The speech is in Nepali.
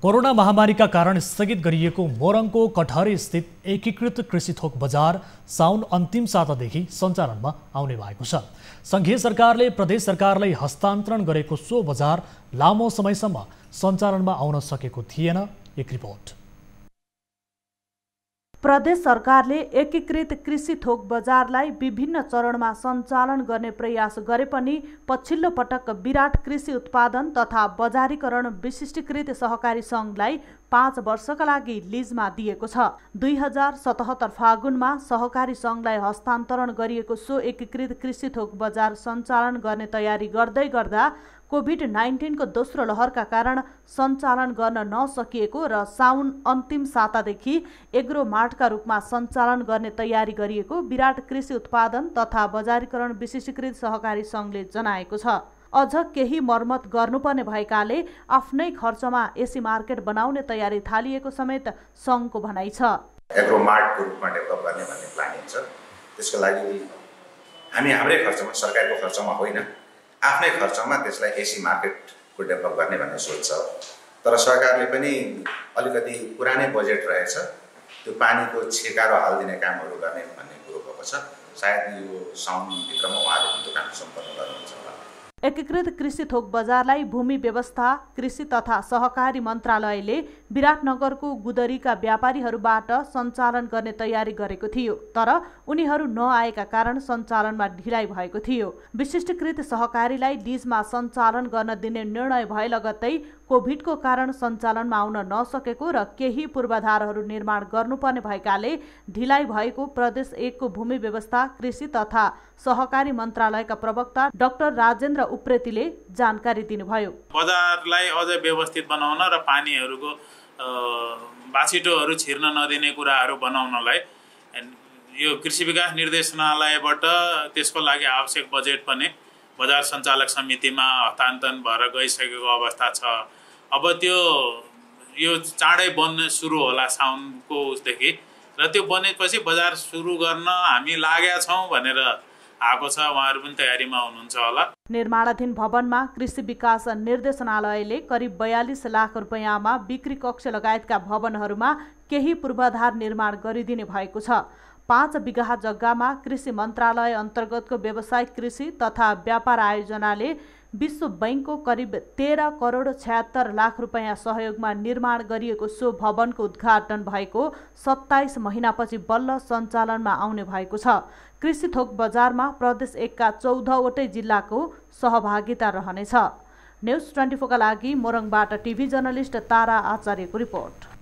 कोरोना महामारीका कारण स्थगित गरिएको मोरङको कठहरे स्थित एकीकृत कृषि थोक बजार साउन अन्तिम सातादेखि सञ्चालनमा आउने भएको छ। संघीय सरकारले प्रदेश सरकारलाई हस्तान्तरण गरेको सो बजार लामो समयसम्म सञ्चालनमा आउन सकेको थिएन। एक रिपोर्ट। प्रदेश सरकारले एकीकृत कृषि थोक बजारलाई विभिन्न चरणमा सञ्चालन गर्ने प्रयास गरे पनि पछिल्लो पटक विराट कृषि उत्पादन तथा बजारीकरण विशिष्टीकृत सहकारी सङ्घलाई 5 वर्षका लागि लिजमा दिएको छ। 2077 फागुनमा सहकारी सङ्घलाई हस्तान्तरण गरिएको सो एकीकृत कृषि थोक बजार सञ्चालन गर्ने तयारी गर्दै गर्दा कोभिड-19 को दोस्रो लहरका कारण सञ्चालन गर्न नसकिएको र साउन अन्तिम सातादेखि एग्रो मार्टका रूपमा सञ्चालन गर्ने तयारी गरिएको विराट कृषि उत्पादन तथा बजारीकरण विशिष्टीकृत सहकारी सङ्घले जनाएको छ। अझ केही मर्मत गर्नुपर्ने भएकाले आफ्नै खर्चमा एसी मार्केट बनाउने तयारी थालिएको समेत सङ्घको भनाइ छ। एग्रो मार्टको रूपमा डेभलप गर्ने भन्ने प्लानिङ छ। त्यसको लागि हामी हाम्रै खर्चमा, सरकारको खर्चमा होइन, आफ्नै खर्चमा त्यसलाई एसी मार्केटको डेभलप गर्ने भन्ने सोच छ। तर सरकारले पनि अलिकति पुरानै बजेट रहेछ, त्यो पानीको छेकारो हालिदिने कामहरू गर्ने भन्ने कुरो भएको छ। सायद यो साउनभित्रमा उहाँले पनि त्यो काम सम्पन्न गर्नुहुन्छ होला। एकीकृत कृषि थोक बजारलाई भूमि व्यवस्था, कृषि तथा सहकारी मन्त्रालयले विराटनगरको गुदरीका व्यापारीहरूबाट सञ्चालन गर्ने तयारी गरेको थियो, तर उनीहरू नआएका कारण सञ्चालनमा ढिलाइ भएको थियो। विशिष्टीकृत सहकारीलाई लिजमा सञ्चालन गर्न दिने निर्णय भए लगत्तै कोभिडको कारण सञ्चालनमा आउन नसकेको र केही पूर्वाधारहरू निर्माण गर्नुपर्ने भएकाले ढिलाइ भएको प्रदेश 1 को भूमि व्यवस्था, कृषि तथा सहकारी मन्त्रालयका प्रवक्ता डाक्टर राजेन्द्र उप्रेतीले जानकारी दिनुभयो। बजारलाई अझ व्यवस्थित बनाउन र पानीहरूको बाछिटोहरू छिर्न नदिने कुराहरू बनाउनलाई यो कृषि विकास निर्देशनालयबाट त्यसको लागि आवश्यक बजेट पनि बजार सञ्चालक समितिमा हस्तान्तरण भएर गइसकेको अवस्था छ। अब त्यो यो चाँडै बन्न सुरु होला साउनको उसदेखि, र त्यो बनेपछि बजार सुरु गर्न हामी लागेका छौँ भनेर आएको छ। उहाँहरू पनि तयारीमा हुनुहुन्छ होला। निर्माणाधीन भवनमा कृषि विकास निर्देशनालयले करिब 42 लाख रुपैयाँमा बिक्री कक्ष लगायतका भवनहरूमा केही पूर्वाधार निर्माण गरिदिने भएको छ। 5 बिघा जग्गामा कृषि मन्त्रालय अन्तर्गतको व्यावसायिक कृषि तथा व्यापार आयोजनाले विश्व बैंकको करिब 13 करोड 76 लाख रुपैयाँ सहयोगमा निर्माण गरिएको सो भवनको उद्घाटन भएको 27 महिनापछि बल्ल सञ्चालनमा आउने भएको छ। कृषि थोक बजारमा प्रदेश 1 का 14 वटै जिल्लाको सहभागिता रहनेछ। न्युज 24 का लागि मोरङबाट टिभी जर्नलिस्ट तारा आचार्यको रिपोर्ट।